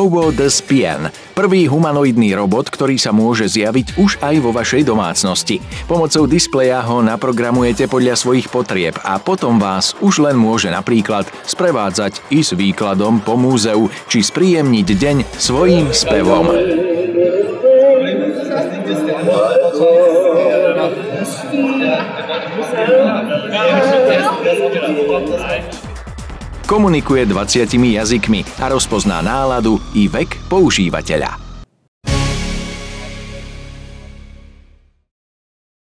Robo the Spien, prvý humanoidný robot, ktorý sa môže zjaviť už aj vo vašej domácnosti. Pomocou displeja ho naprogramujete podľa svojich potrieb a potom vás už len môže napríklad sprevádzať i s výkladom po múzeu či spríjemniť deň svojím spevom. Komunikuje 20 jazykmi a rozpozná náladu i vek používateľa.